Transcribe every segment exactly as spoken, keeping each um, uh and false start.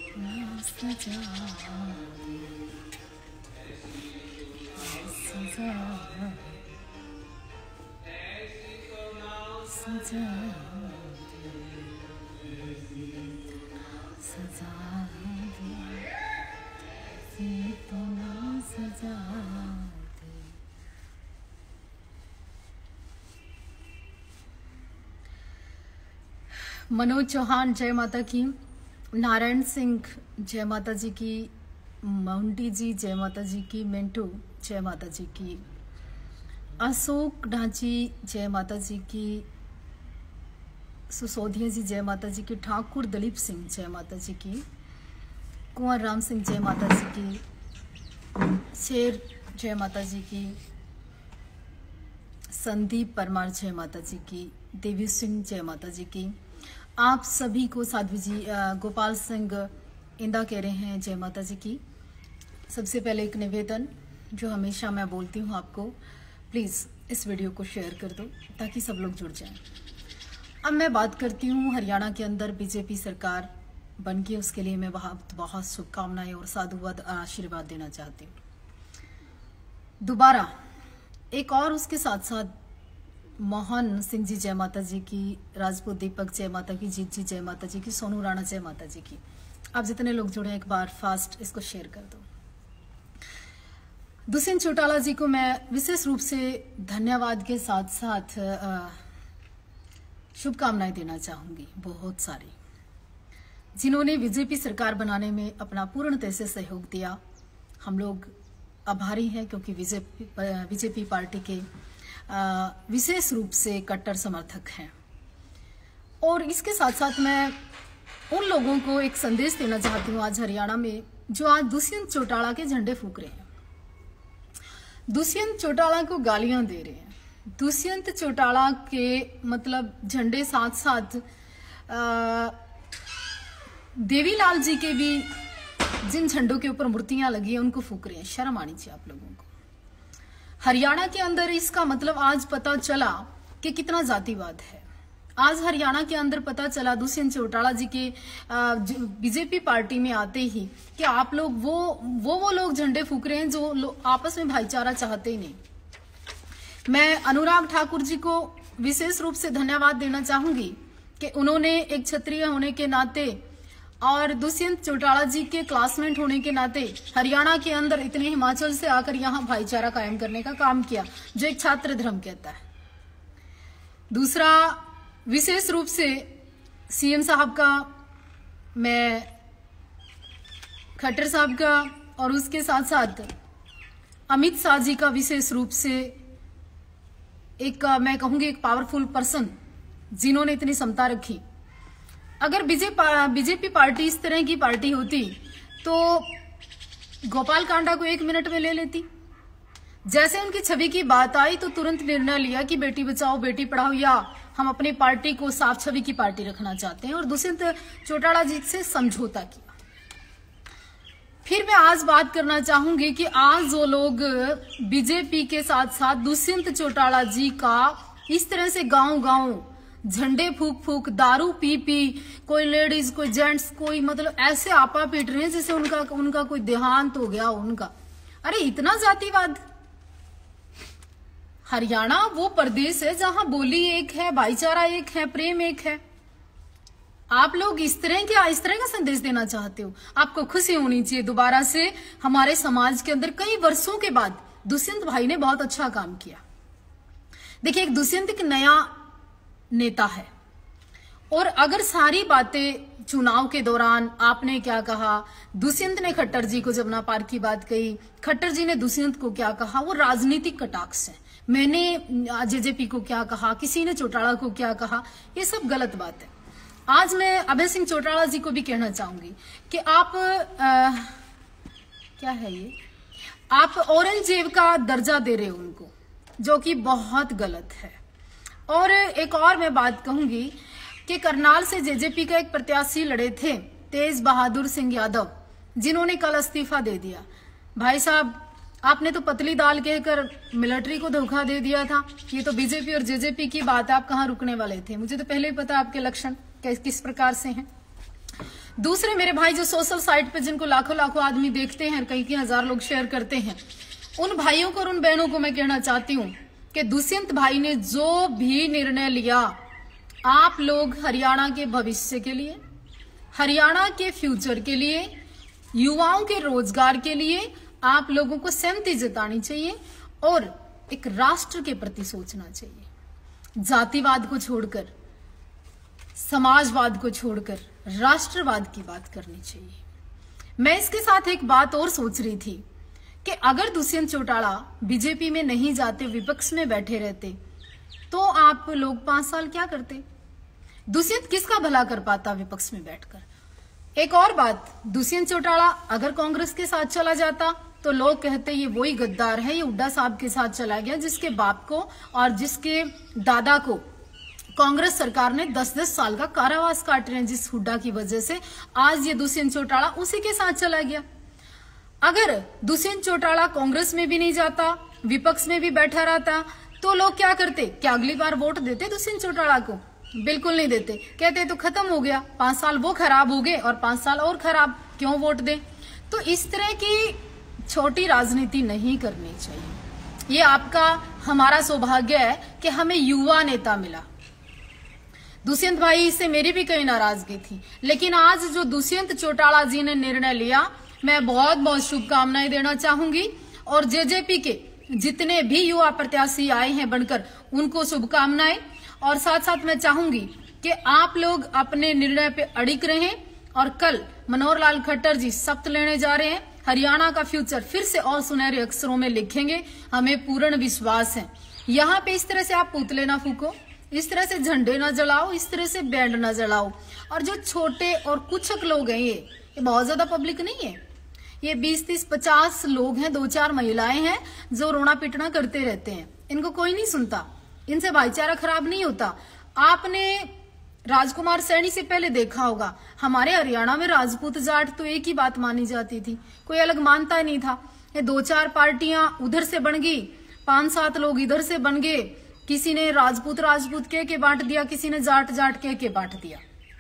सजा सजा सजा सजा तो ना सजा दे। मनोज चौहान जय माता की, नारायण सिंह जय माता जी की, माउंटी जी जय माता जी की, मिंटू जय माता जी की, अशोक ढांची जय माता जी की, सुसोधिया जी जय माता जी की, ठाकुर दलीप सिंह जय माता जी की, कुंवर राम सिंह जय माता जी की, शेर जय माता जी की, संदीप परमार जय माता जी की, देवी सिंह जय माता जी की। आप सभी को साध्वी जी, गोपाल सिंह इंदा कह रहे हैं जय माता जी की। सबसे पहले एक निवेदन जो हमेशा मैं बोलती हूँ आपको, प्लीज़ इस वीडियो को शेयर कर दो ताकि सब लोग जुड़ जाएं। अब मैं बात करती हूँ हरियाणा के अंदर बीजेपी सरकार बन के, उसके लिए मैं बहुत बहुत शुभकामनाएं और साधुवाद आशीर्वाद देना चाहती हूँ। दोबारा एक और उसके साथ साथ मोहन सिंह जी जय माता जी की, राजपूत दीपक जय माता की, जीत जी जय माता जी की, सोनू राणा जय माता जी की। आप जितने लोग जुड़े एक बार फास्ट इसको शेयर कर दो। दुष्यंत चौटाला जी को मैं विशेष रूप से धन्यवाद के साथ साथ शुभकामनाएं देना चाहूंगी, बहुत सारी, जिन्होंने बीजेपी सरकार बनाने में अपना पूर्णतः से सहयोग दिया। हम लोग आभारी हैं क्योंकि बीजेपी बीजेपी पार्टी के विशेष रूप से कट्टर समर्थक हैं। और इसके साथ साथ मैं उन लोगों को एक संदेश देना चाहती हूँ आज हरियाणा में, जो आज दुष्यंत चौटाला के झंडे फूंक रहे हैं, दुष्यंत चौटाला को गालियां दे रहे हैं, दुष्यंत चौटाला के मतलब झंडे साथ साथ देवीलाल जी के भी जिन झंडों के ऊपर मूर्तियां लगी हैं उनको फूंक रहे हैं। शर्म आनी चाहिए आप लोगों को। हरियाणा के अंदर इसका मतलब आज पता चला कि कितना जातिवाद है। आज हरियाणा के अंदर पता चला दुष्यंत चौटाला जी के बीजेपी पार्टी में आते ही कि आप लोग वो वो वो लोग झंडे फूंक रहे हैं जो आपस में भाईचारा चाहते ही नहीं। मैं अनुराग ठाकुर जी को विशेष रूप से धन्यवाद देना चाहूंगी कि उन्होंने एक क्षत्रिय होने के नाते और दुष्यंत चौटाला जी के क्लासमेट होने के नाते हरियाणा के अंदर इतने हिमाचल से आकर यहाँ भाईचारा कायम करने का काम किया, जो एक छात्र धर्म कहता है। दूसरा, विशेष रूप से सीएम साहब का, मैं खट्टर साहब का, और उसके साथ साथ अमित शाह जी का विशेष रूप से एक, मैं कहूंगी एक पावरफुल पर्सन जिन्होंने इतनी समता रखी। अगर बीजेपी बीजेपी पार्टी इस तरह की पार्टी होती तो गोपाल कांडा को एक मिनट में ले लेती। जैसे उनकी छवि की बात आई तो तुरंत निर्णय लिया कि बेटी बचाओ बेटी पढ़ाओ, या हम अपनी पार्टी को साफ छवि की पार्टी रखना चाहते हैं, और दुष्यंत चौटाला जी से समझौता किया। फिर मैं आज बात करना चाहूंगी कि आज जो लोग बीजेपी के साथ साथ दुष्यंत चौटाला जी का इस तरह से गांव गांव झंडे फूक फूक, दारू पी पी, कोई लेडीज कोई जेंट्स, कोई मतलब ऐसे आपा पीट रहे हैं जैसे उनका उनका कोई देहांत हो गया उनका। अरे इतना जातिवाद। हरियाणा वो प्रदेश है जहां बोली एक है, भाईचारा एक है, प्रेम एक है। आप लोग इस तरह क्या इस तरह का संदेश देना चाहते हो? आपको खुशी होनी चाहिए दोबारा से हमारे समाज के अंदर कई वर्षों के बाद दुष्यंत भाई ने बहुत अच्छा काम किया। देखिए, एक दुष्यंत एक नया नेता है, और अगर सारी बातें चुनाव के दौरान आपने क्या कहा, दुष्यंत ने खट्टर जी को जब ना पार की बात कही, खट्टर जी ने दुष्यंत को क्या कहा, वो राजनीतिक कटाक्ष है। मैंने जेजेपी को क्या कहा, किसी ने चौटाला को क्या कहा, ये सब गलत बात है। आज मैं अभय सिंह चौटाला जी को भी कहना चाहूंगी कि आप आ, क्या है ये, आप औरंगजेब का दर्जा दे रहे हो उनको, जो कि बहुत गलत है। और एक और मैं बात कहूंगी कि करनाल से जेजेपी का एक प्रत्याशी लड़े थे, तेज बहादुर सिंह यादव, जिन्होंने कल इस्तीफा दे दिया। भाई साहब, आपने तो पतली दाल कहकर मिलिट्री को धोखा दे दिया था। ये तो बीजेपी और जेजेपी की बात है, आप कहाँ रुकने वाले थे? मुझे तो पहले ही पता आपके लक्षण किस प्रकार से हैं। दूसरे मेरे भाई जो सोशल साइट पे जिनको लाखों लाखों आदमी देखते हैं, कई कई हजार लोग शेयर करते हैं, उन भाइयों को और उन बहनों को मैं कहना चाहती हूँ कि दुष्यंत भाई ने जो भी निर्णय लिया, आप लोग हरियाणा के भविष्य के लिए, हरियाणा के फ्यूचर के लिए, युवाओं के रोजगार के लिए आप लोगों को सहमति जतानी चाहिए और एक राष्ट्र के प्रति सोचना चाहिए। जातिवाद को छोड़कर, समाजवाद को छोड़कर राष्ट्रवाद की बात करनी चाहिए। मैं इसके साथ एक बात और सोच रही थी कि अगर दुष्यंत चौटाला बीजेपी में नहीं जाते, विपक्ष में बैठे रहते, तो आप लोग पांच साल क्या करते? दुष्यंत किसका भला कर पाता विपक्ष में बैठकर? एक और बात, दुष्यंत चौटाला अगर कांग्रेस के साथ चला जाता तो लोग कहते ये वही गद्दार है, ये हुड्डा साहब के साथ चला गया, जिसके बाप को और जिसके दादा को कांग्रेस सरकार ने दस दस साल का कारावास काट रहे हैं, जिस हुड्डा की वजह से आज ये दुष्यंत चौटाला उसी के साथ चला गया। अगर दुष्यंत चौटाला कांग्रेस में भी नहीं जाता, विपक्ष में भी बैठा रहता, तो लोग क्या करते? क्या अगली बार वोट देते दुष्यंत चौटाला को? बिल्कुल नहीं देते। कहते तो खत्म हो गया, पांच साल वो खराब हो गए और पांच साल और खराब, क्यों वोट दें? तो इस तरह की छोटी राजनीति नहीं करनी चाहिए। ये आपका हमारा सौभाग्य है कि हमें युवा नेता मिला। दुष्यंत भाई से मेरी भी कई नाराजगी थी, लेकिन आज जो दुष्यंत चौटाला जी ने निर्णय लिया, मैं बहुत बहुत शुभकामनाएं देना चाहूंगी और जेजेपी के जितने भी युवा प्रत्याशी आए हैं बनकर, उनको शुभकामनाएं। और साथ साथ मैं चाहूंगी कि आप लोग अपने निर्णय पे अड़िग रहें और कल मनोहर लाल खट्टर जी शपथ लेने जा रहे हैं। हरियाणा का फ्यूचर फिर से और सुनहरे अक्षरों में लिखेंगे, हमें पूर्ण विश्वास है। यहाँ पे इस तरह से आप पुतले ना फूको, इस तरह से झंडे ना जलाओ, इस तरह से बैंड ना जलाओ। और जो छोटे और कुछक लोग हैं, ये ये बहुत ज्यादा पब्लिक नहीं है, ये बीस तीस पचास लोग हैं, दो चार महिलाएं हैं जो रोना पिटना करते रहते हैं। इनको कोई नहीं सुनता, इनसे भाईचारा खराब नहीं होता। आपने राजकुमार सैनी से पहले देखा होगा, हमारे हरियाणा में राजपूत जाट तो एक ही बात मानी जाती थी, कोई अलग मानता ही नहीं था। ये दो चार पार्टियां उधर से बन गई, पांच सात लोग इधर से बन गए, किसी ने राजपूत राजपूत कह के बांट दिया, किसी ने जाट जाट कह के बांट दिया,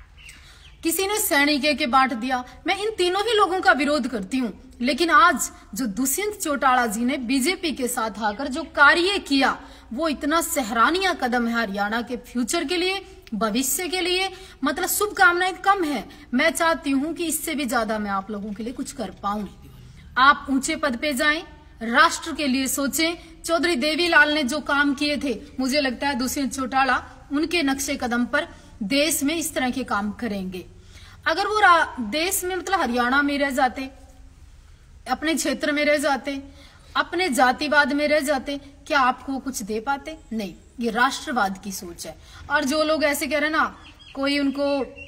किसी ने सैनी कह के बांट दिया। मैं इन तीनों ही लोगों का विरोध करती हूँ, लेकिन आज जो दुष्यंत चौटाला जी ने बीजेपी के साथ आकर जो कार्य किया, वो इतना सराहनीय कदम है हरियाणा के फ्यूचर के लिए, भविष्य के लिए। मतलब शुभकामनाएं कम है, मैं चाहती हूँ कि इससे भी ज्यादा मैं आप लोगों के लिए कुछ कर पाऊं। आप ऊंचे पद पे जाएं, राष्ट्र के लिए सोचें। चौधरी देवीलाल ने जो काम किए थे, मुझे लगता है दुष्यंत चौटाला उनके नक्शे कदम पर देश में इस तरह के काम करेंगे। अगर वो देश में मतलब हरियाणा में रह जाते, अपने क्षेत्र में रह जाते, अपने जातिवाद में रह जाते, क्या आपको कुछ दे पाते? नहीं, ये राष्ट्रवाद की सोच है। और जो लोग ऐसे कह रहे हैं ना, कोई उनको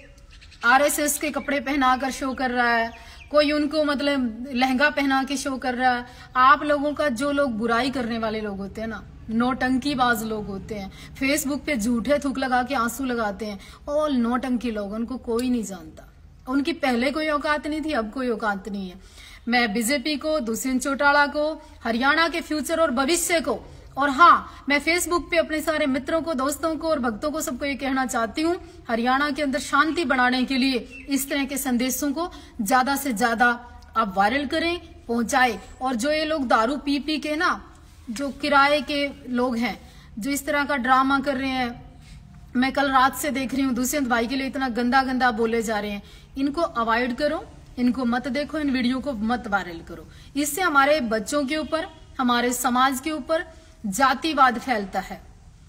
आरएसएस के कपड़े पहनाकर शो कर रहा है, कोई उनको मतलब लहंगा पहना के शो कर रहा है। आप लोगों का जो लोग बुराई करने वाले लोग होते हैं ना, नौटंकीबाज लोग होते हैं, फेसबुक पे झूठे थूक लगा के आंसू लगाते हैं, और नौटंकी लोग, उनको कोई नहीं जानता। उनकी पहले कोई औकात नहीं थी, अब कोई औकात नहीं है। मैं बीजेपी को, दुष्यंत चौटाला को, हरियाणा के फ्यूचर और भविष्य को, और हाँ, मैं फेसबुक पे अपने सारे मित्रों को, दोस्तों को और भक्तों को, सबको ये कहना चाहती हूँ, हरियाणा के अंदर शांति बढ़ाने के लिए इस तरह के संदेशों को ज्यादा से ज्यादा आप वायरल करें, पहुंचाए। और जो ये लोग दारू पी पी के ना, जो किराए के लोग हैं, जो इस तरह का ड्रामा कर रहे हैं, मैं कल रात से देख रही हूँ दुष्यंत भाई के लिए इतना गंदा गंदा बोले जा रहे हैं, इनको अवॉइड करो, इनको मत देखो, इन वीडियो को मत वायरल करो। इससे हमारे बच्चों के ऊपर, हमारे समाज के ऊपर जातिवाद फैलता है।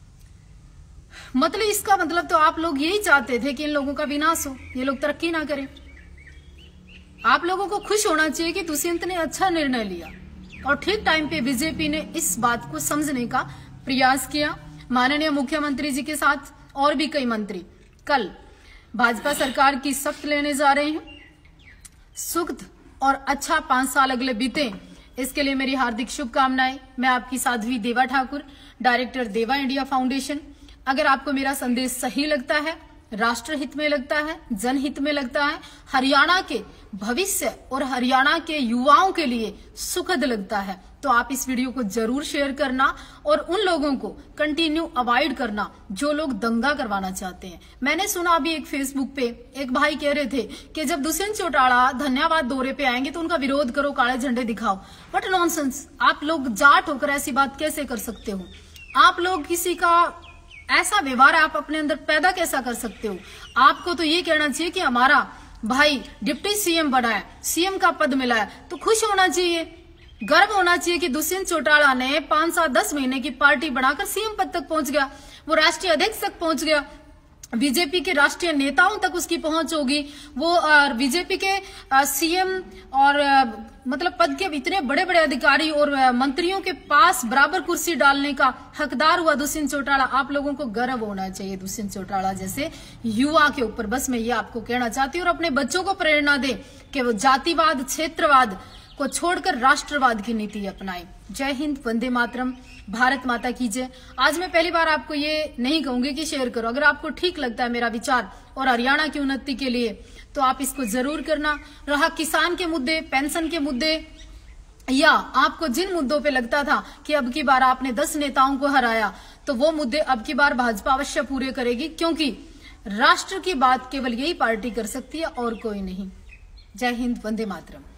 मतलब इसका मतलब तो आप लोग यही चाहते थे कि इन लोगों का विनाश हो, ये लोग तरक्की ना करें। आप लोगों को खुश होना चाहिए कि दुष्यंत ने अच्छा निर्णय लिया और ठीक टाइम पे बीजेपी ने इस बात को समझने का प्रयास किया। माननीय मुख्यमंत्री जी के साथ और भी कई मंत्री कल भाजपा सरकार की शपथ लेने जा रहे हैं। सुखद और अच्छा पांच साल अगले बीते, इसके लिए मेरी हार्दिक शुभकामनाएं। मैं आपकी Sadhvi Deva Thakur, director Deva India foundation. अगर आपको मेरा संदेश सही लगता है, राष्ट्र हित में लगता है, जनहित में लगता है, हरियाणा के भविष्य और हरियाणा के युवाओं के लिए सुखद लगता है, तो आप इस वीडियो को जरूर शेयर करना और उन लोगों को कंटिन्यू अवॉइड करना जो लोग दंगा करवाना चाहते हैं। मैंने सुना अभी एक फेसबुक पे एक भाई कह रहे थे कि जब दुष्यंत चौटाला धन्यवाद दौरे पे आएंगे तो उनका विरोध करो, काले झंडे दिखाओ। बट नॉनसेंस, आप लोग जाट होकर ऐसी बात कैसे कर सकते हो? आप लोग किसी का ऐसा व्यवहार आप अपने अंदर पैदा कैसा कर सकते हो? आपको तो ये कहना चाहिए कि हमारा भाई डिप्टी सीएम बना है, सीएम का पद मिला है, तो खुश होना चाहिए, गर्व होना चाहिए कि दुष्यंत चौटाला ने पांच सात दस महीने की पार्टी बनाकर सीएम पद तक पहुंच गया, वो राष्ट्रीय अध्यक्ष तक पहुंच गया, बीजेपी के राष्ट्रीय नेताओं तक उसकी पहुंच होगी, वो बीजेपी के सीएम और आ, मतलब पद के इतने बड़े बड़े अधिकारी और आ, मंत्रियों के पास बराबर कुर्सी डालने का हकदार हुआ दुष्यंत चौटाला। आप लोगों को गर्व होना चाहिए दुष्यंत चौटाला जैसे युवा के ऊपर। बस मैं ये आपको कहना चाहती हूँ और अपने बच्चों को प्रेरणा दे कि वो जातिवाद, क्षेत्रवाद को छोड़कर राष्ट्रवाद की नीति अपनाए। जय हिंद, वंदे मातरम, भारत माता की जय। आज मैं पहली बार आपको ये नहीं कहूंगी कि शेयर करो, अगर आपको ठीक लगता है मेरा विचार और हरियाणा की उन्नति के लिए तो आप इसको जरूर करना। रहा किसान के मुद्दे, पेंशन के मुद्दे, या आपको जिन मुद्दों पे लगता था कि अब की बार आपने दस नेताओं को हराया, तो वो मुद्दे अब की बार भाजपा अवश्य पूरे करेगी, क्योंकि राष्ट्र की बात केवल यही पार्टी कर सकती है और कोई नहीं। जय हिंद, वंदे मातरम।